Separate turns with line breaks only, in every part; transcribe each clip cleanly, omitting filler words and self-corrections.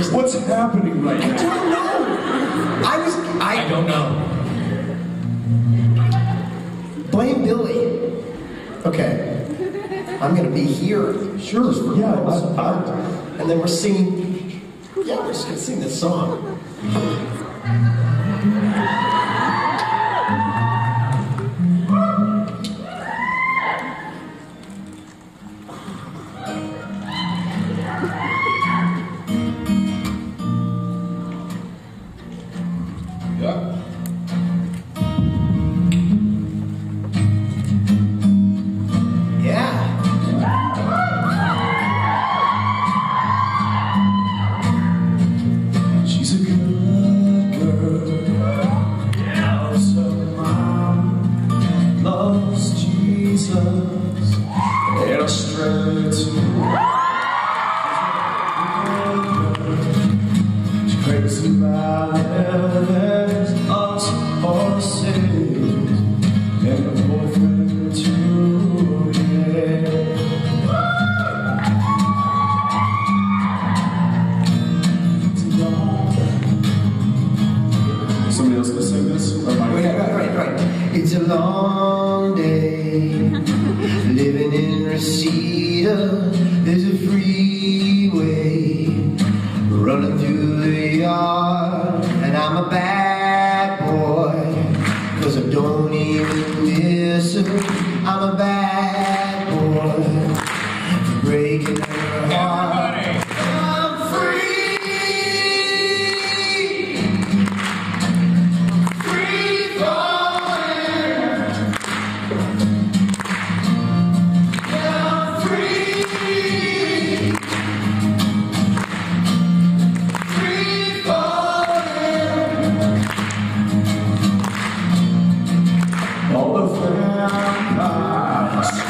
What's happening right now?
I don't know. I
don't know.
Blame Billy. Okay. I'm gonna be here.
Sure. Yeah.
And then we're singing. Yeah, we're just gonna sing this song.
Yeah. She's a good girl. Yeah. Also, mom loves Jesus and straight to she prays about heavens, us horses, and a boyfriend too. Yeah. Somebody else gonna sing this? Or am I?
Right. It's a long day living in Reseda. There's a freeway running through the yard, and I'm a bad boy 'cause I don't even listen. I'm a bad boy for breaking her heart. I'm free.
All the vampires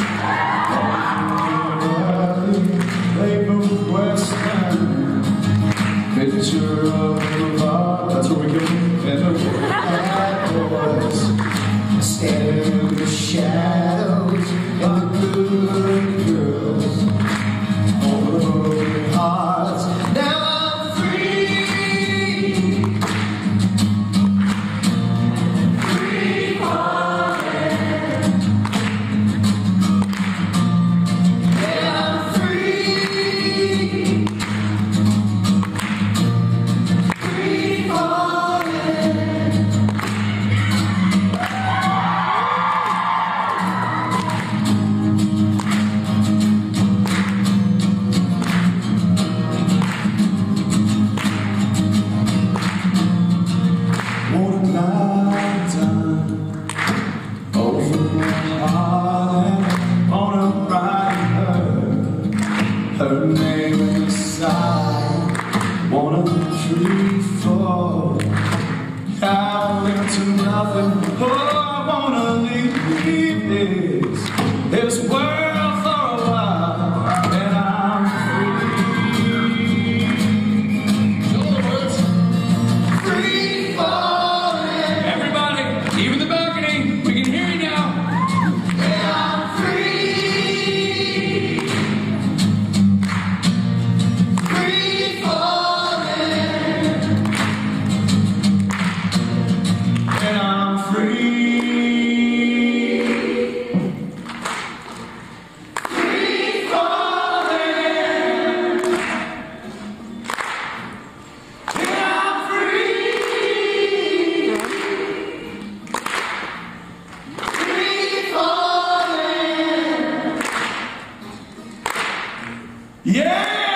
they move westbound. Picture of the bar. That's where we go. And the
Bad boys standing in the shadows, and the good girls all the broken hearts. Now I'm free. Free falling. Yeah, I'm free. Free falling.
what a night time. Over my heart on a ride. Her name inside. 1, 2, 3, 4. Out into nothing. Oh, I wanna leave this world for a while, and I'm free. Know the words? Free falling.
Everybody, even the balcony, we can hear you now.
Yeah, I'm free. Free falling.
And I'm free.
Free falling.
And I'm free.
Free falling.
Yeah!